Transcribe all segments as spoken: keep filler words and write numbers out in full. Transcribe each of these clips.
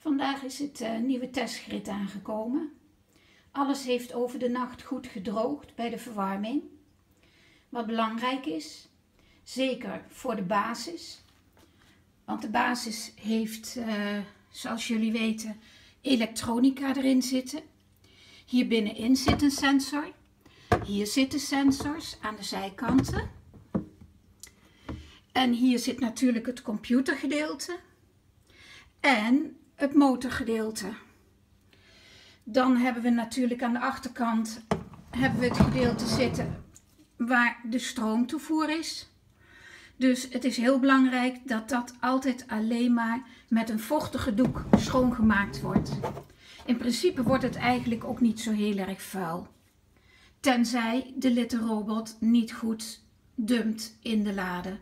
Vandaag is het uh, nieuwe testgrid aangekomen. Alles heeft over de nacht goed gedroogd bij de verwarming. Wat belangrijk is, zeker voor de basis. Want de basis heeft, uh, zoals jullie weten, elektronica erin zitten. Hier binnenin zit een sensor. Hier zitten sensors aan de zijkanten. En hier zit natuurlijk het computergedeelte. En het motorgedeelte. Dan hebben we natuurlijk aan de achterkant hebben we het gedeelte zitten waar de stroomtoevoer is. Dus het is heel belangrijk dat dat altijd alleen maar met een vochtige doek schoongemaakt wordt. In principe wordt het eigenlijk ook niet zo heel erg vuil. Tenzij de litterrobot niet goed dumpt in de lade.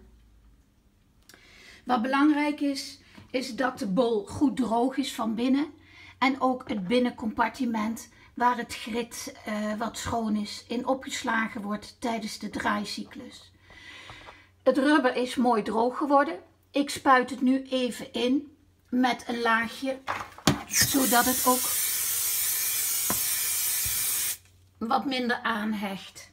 Wat belangrijk is, is dat de bol goed droog is van binnen. En ook het binnencompartiment waar het grid uh, wat schoon is in opgeslagen wordt tijdens de draaicyclus. Het rubber is mooi droog geworden. Ik spuit het nu even in met een laagje, zodat het ook wat minder aanhecht.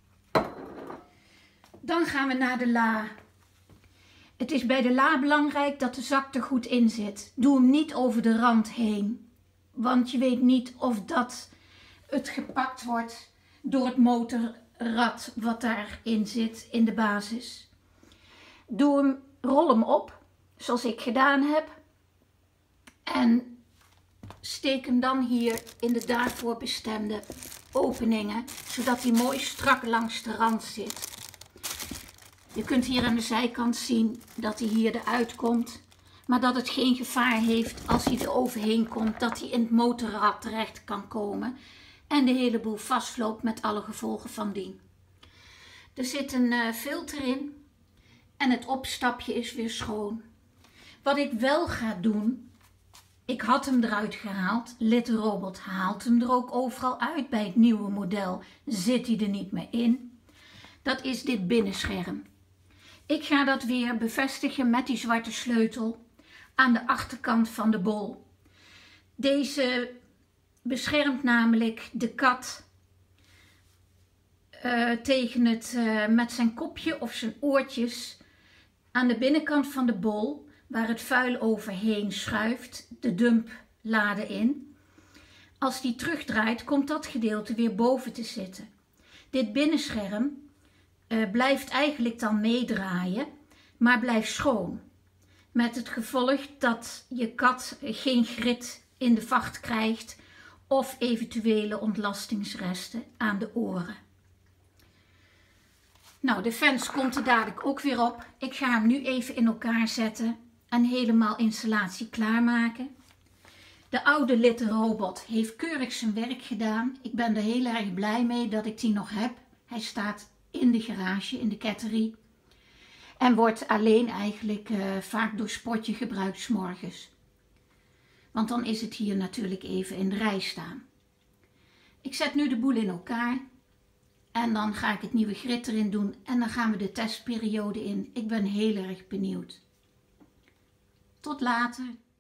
Dan gaan we naar de la. Het is bij de la belangrijk dat de zak er goed in zit. Doe hem niet over de rand heen. Want je weet niet of dat het gepakt wordt door het motorrad wat daarin zit in de basis. Doe hem, rol hem op, zoals ik gedaan heb. En steek hem dan hier in de daarvoor bestemde openingen, zodat hij mooi strak langs de rand zit. Je kunt hier aan de zijkant zien dat hij hier eruit komt. Maar dat het geen gevaar heeft als hij er overheen komt, dat hij in het motorrad terecht kan komen. En de hele boel vastloopt met alle gevolgen van dien. Er zit een uh, filter in. En het opstapje is weer schoon. Wat ik wel ga doen. Ik had hem eruit gehaald. Litterrobot haalt hem er ook overal uit. Bij het nieuwe model zit hij er niet meer in. Dat is dit binnenscherm. Ik ga dat weer bevestigen met die zwarte sleutel aan de achterkant van de bol. Deze beschermt namelijk de kat uh, tegen het uh, met zijn kopje of zijn oortjes aan de binnenkant van de bol, waar het vuil overheen schuift, de dumplade in. Als die terugdraait, komt dat gedeelte weer boven te zitten. Dit binnenscherm uh, blijft eigenlijk dan meedraaien, maar blijft schoon. Met het gevolg dat je kat geen grit in de vacht krijgt of eventuele ontlastingsresten aan de oren. Nou, de fans komt er dadelijk ook weer op. Ik ga hem nu even in elkaar zetten en helemaal installatie klaarmaken. De oude litterrobot heeft keurig zijn werk gedaan. Ik ben er heel erg blij mee dat ik die nog heb. Hij staat in de garage, in de ketterie. En wordt alleen eigenlijk uh, vaak door Spotje gebruikt 's morgens. Want dan is het hier natuurlijk even in de rij staan. Ik zet nu de boel in elkaar. En dan ga ik het nieuwe grid erin doen. En dan gaan we de testperiode in. Ik ben heel erg benieuwd. Tot later.